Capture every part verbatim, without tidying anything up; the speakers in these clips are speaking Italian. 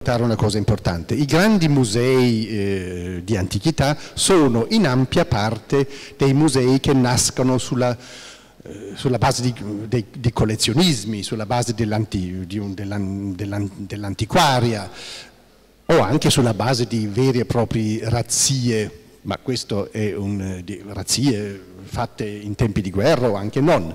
una cosa importante. I grandi musei eh, di antichità sono in ampia parte dei musei che nascono sulla, eh, sulla base di, dei, di collezionismi, sulla base dell'antiquaria o anche sulla base di vere e proprie razzie, ma questo è un, di razzie fatte in tempi di guerra o anche non.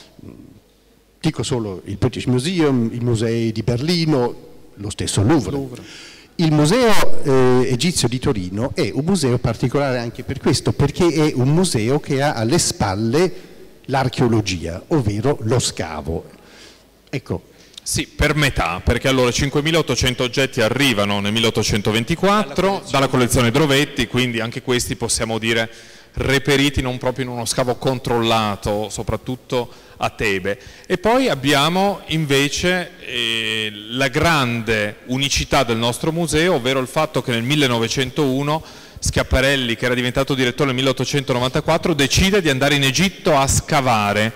Dico solo il British Museum, i musei di Berlino, lo stesso Louvre. Louvre. Il museo eh, egizio di Torino è un museo particolare anche per questo, perché è un museo che ha alle spalle l'archeologia, ovvero lo scavo. Ecco. Sì, per metà, perché allora cinquemilaottocento oggetti arrivano nel milleottocentoventiquattro dalla collezione, dalla collezione Drovetti, quindi anche questi possiamo dire reperiti non proprio in uno scavo controllato, soprattutto a Tebe. E poi abbiamo invece eh, la grande unicità del nostro museo, ovvero il fatto che nel millenovecentouno Schiaparelli, che era diventato direttore nel milleottocentonovantaquattro, decide di andare in Egitto a scavare,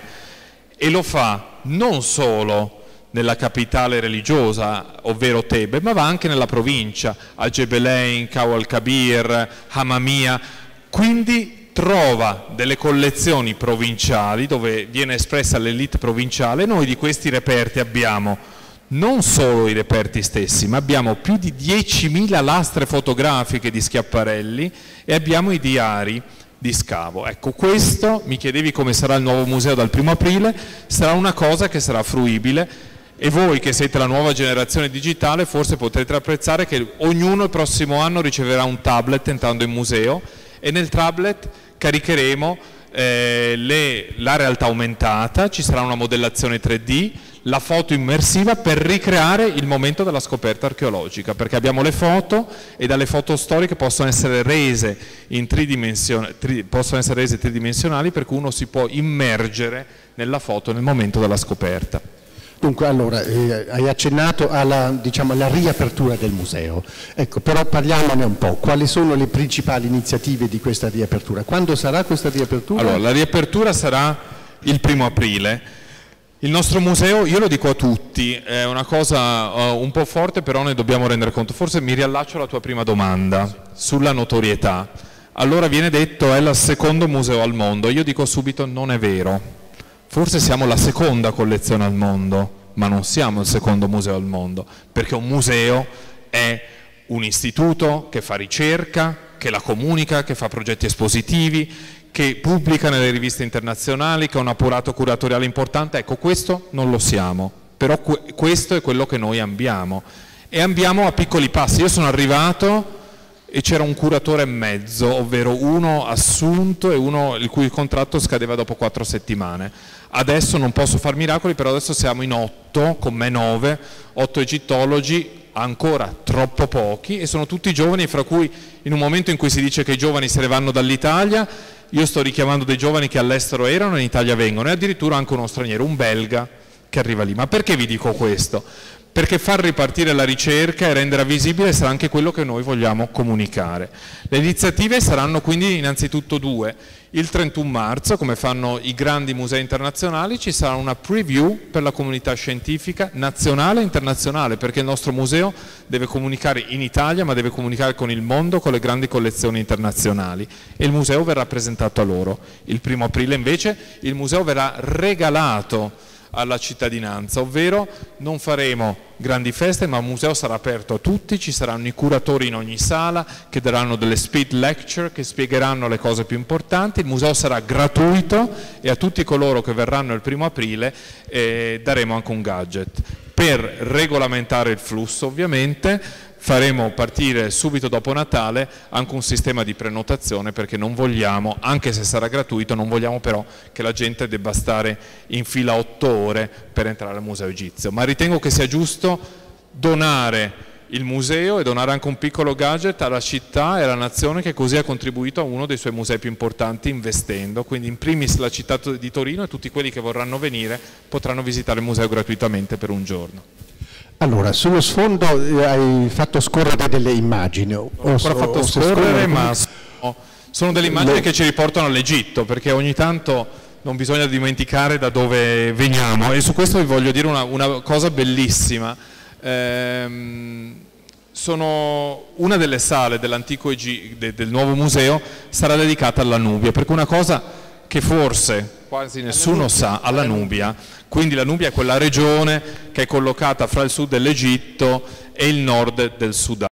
e lo fa non solo nella capitale religiosa, ovvero Tebe, ma va anche nella provincia, a Gebelein, Kau al-Kabir, Hamamia, quindi trova delle collezioni provinciali dove viene espressa l'elite provinciale. Noi di questi reperti abbiamo non solo i reperti stessi, ma abbiamo più di diecimila lastre fotografiche di Schiaparelli e abbiamo i diari di scavo. Ecco, questo, mi chiedevi come sarà il nuovo museo dal primo aprile, sarà una cosa che sarà fruibile, e voi che siete la nuova generazione digitale forse potrete apprezzare che ognuno il prossimo anno riceverà un tablet entrando in museo, e nel tablet caricheremo eh, le, la realtà aumentata, ci sarà una modellazione tre D, la foto immersiva per ricreare il momento della scoperta archeologica, perché abbiamo le foto e dalle foto storiche possono essere rese in tridimension- tri- possono essere rese tridimensionali, per cui uno si può immergere nella foto nel momento della scoperta. Dunque, allora, eh, hai accennato alla, diciamo, alla riapertura del museo. Ecco, però parliamone un po'. Quali sono le principali iniziative di questa riapertura? Quando sarà questa riapertura? Allora, la riapertura sarà il primo aprile. Il nostro museo, io lo dico a tutti, è una cosa uh, un po' forte, però ne dobbiamo rendere conto. Forse mi riallaccio alla tua prima domanda sulla notorietà. Allora viene detto è il secondo museo al mondo. Io dico subito non è vero. Forse siamo la seconda collezione al mondo, ma non siamo il secondo museo al mondo, perché un museo è un istituto che fa ricerca, che la comunica, che fa progetti espositivi, che pubblica nelle riviste internazionali, che ha un apparato curatoriale importante. Ecco, questo non lo siamo, però questo è quello che noi ambiamo, e ambiamo a piccoli passi. Io sono arrivato e c'era un curatore e mezzo, ovvero uno assunto e uno il cui contratto scadeva dopo quattro settimane. Adesso non posso far miracoli, però adesso siamo in otto, con me nove, otto egittologi, ancora troppo pochi, e sono tutti giovani, fra cui in un momento in cui si dice che i giovani se ne vanno dall'Italia, io sto richiamando dei giovani che all'estero erano e in Italia vengono, e addirittura anche uno straniero, un belga, che arriva lì. Ma perché vi dico questo? Perché far ripartire la ricerca e renderla visibile sarà anche quello che noi vogliamo comunicare. Le iniziative saranno quindi innanzitutto due. Il trentuno marzo, come fanno i grandi musei internazionali, ci sarà una preview per la comunità scientifica nazionale e internazionale, perché il nostro museo deve comunicare in Italia, ma deve comunicare con il mondo, con le grandi collezioni internazionali, e il museo verrà presentato a loro. Il primo aprile invece il museo verrà regalato alla cittadinanza, ovvero non faremo grandi feste, ma il museo sarà aperto a tutti, ci saranno i curatori in ogni sala che daranno delle speed lecture che spiegheranno le cose più importanti. Il museo sarà gratuito e a tutti coloro che verranno il primo aprile eh, daremo anche un gadget. Per regolamentare il flusso, ovviamente faremo partire subito dopo Natale anche un sistema di prenotazione, perché non vogliamo, anche se sarà gratuito, non vogliamo però che la gente debba stare in fila otto ore per entrare al museo egizio. Ma ritengo che sia giusto donare il museo e donare anche un piccolo gadget alla città e alla nazione, che così ha contribuito a uno dei suoi musei più importanti investendo. Quindi in primis la città di Torino, e tutti quelli che vorranno venire potranno visitare il museo gratuitamente per un giorno. Allora, sullo sfondo eh, hai fatto scorrere delle immagini. Non ho ancora o, fatto o scorrere, ma sono, sono delle immagini le... che ci riportano all'Egitto, perché ogni tanto non bisogna dimenticare da dove veniamo, e su questo vi voglio dire una, una cosa bellissima. Ehm, sono una delle sale dell'antico Egitto, de, del nuovo museo, sarà dedicata alla Nubia, perché una cosa che forse quasi nessuno sa, alla Nubia. Quindi la Nubia è quella regione che è collocata fra il sud dell'Egitto e il nord del Sudan.